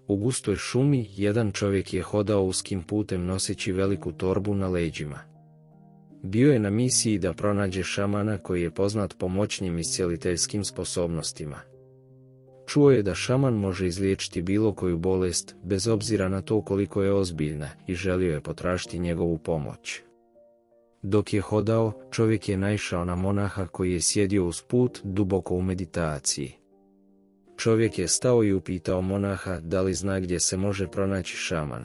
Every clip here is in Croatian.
U gustoj šumi jedan čovjek je hodao uskim putem noseći veliku torbu na leđima. Bio je na misiji da pronađe šamana koji je poznat po moćnim iscjeliteljskim sposobnostima. Čuo je da šaman može izliječiti bilo koju bolest, bez obzira na to koliko je ozbiljna, i želio je potražiti njegovu pomoć. Dok je hodao, čovjek je naišao na monaha koji je sjedio uz put, duboko u meditaciji. Čovjek je stao i upitao monaha da li zna gdje se može pronaći šaman.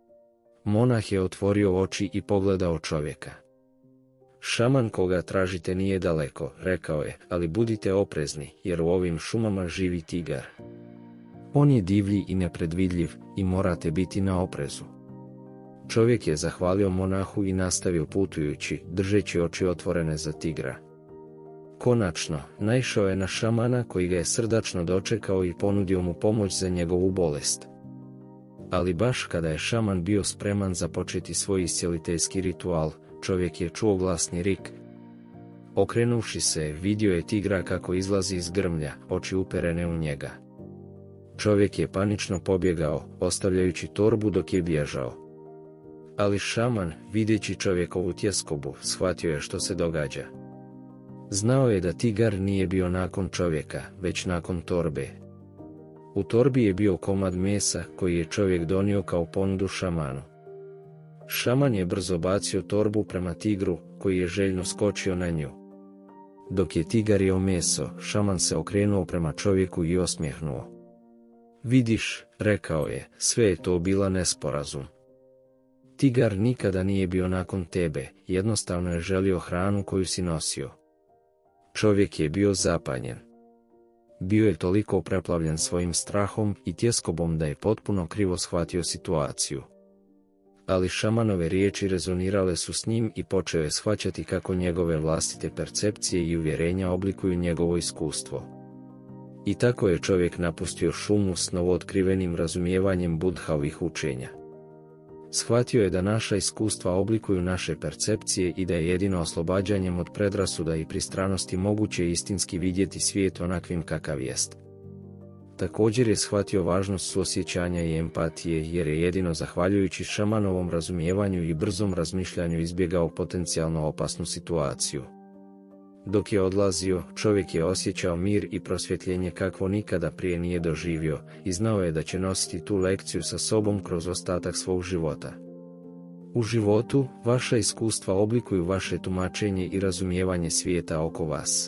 Monah je otvorio oči i pogledao čovjeka. Šaman koga tražite nije daleko, rekao je, ali budite oprezni, jer u ovim šumama živi tigar. On je divlji i nepredvidljiv i morate biti na oprezu. Čovjek je zahvalio monahu i nastavio putujući, držeći oči otvorene za tigra. Konačno, naišao je na šamana koji ga je srdačno dočekao i ponudio mu pomoć za njegovu bolest. Ali baš kada je šaman bio spreman započeti svoj iscjeliteljski ritual, čovjek je čuo glasni rik. Okrenuvši se, vidio je tigra kako izlazi iz grmlja, oči uperene u njega. Čovjek je panično pobjegao, ostavljajući torbu dok je bježao. Ali šaman, vidjeći čovjekovu tjeskobu, shvatio je što se događa. Znao je da tigar nije bio nakon čovjeka, već nakon torbe. U torbi je bio komad mesa koji je čovjek donio kao ponudu šamanu. Šaman je brzo bacio torbu prema tigru, koji je željno skočio na nju. Dok je tigar jeo meso, šaman se okrenuo prema čovjeku i osmjehnuo. Vidiš, rekao je, sve je to bila nesporazum. Tigar nikada nije bio nakon tebe, jednostavno je želio hranu koju si nosio. Čovjek je bio zapanjen. Bio je toliko preplavljen svojim strahom i tjeskobom da je potpuno krivo shvatio situaciju. Ali šamanove riječi rezonirale su s njim i počeo je shvaćati kako njegove vlastite percepcije i uvjerenja oblikuju njegovo iskustvo. I tako je čovjek napustio šumu s novootkrivenim razumijevanjem Budhavih učenja. Shvatio je da naša iskustva oblikuju naše percepcije i da je jedino oslobađanjem od predrasuda i pristranosti moguće istinski vidjeti svijet onakvim kakav jest. Također je shvatio važnost suosjećanja i empatije jer je jedino zahvaljujući šamanovom razumijevanju i brzom razmišljanju izbjegao potencijalno opasnu situaciju. Dok je odlazio, čovjek je osjećao mir i prosvjetljenje kakvo nikada prije nije doživio i znao je da će nositi tu lekciju sa sobom kroz ostatak svog života. U životu, vaša iskustva oblikuju vaše tumačenje i razumijevanje svijeta oko vas.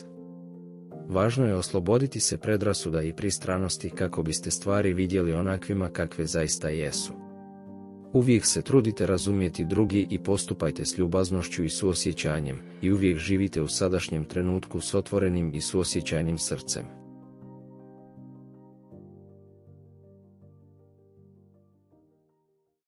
Važno je osloboditi se predrasuda i pristranosti kako biste stvari vidjeli onakvima kakve zaista jesu. Uvijek se trudite razumjeti drugi i postupajte s ljubaznošću i suosjećanjem, i uvijek živite u sadašnjem trenutku s otvorenim i suosjećajnim srcem.